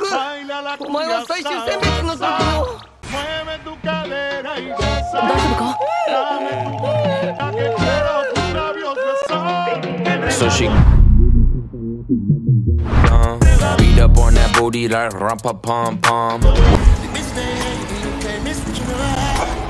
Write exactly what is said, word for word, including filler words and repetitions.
お前は最終選別の時の。大丈夫か？ So she uh, beat up on that booty like rumpa pum pum.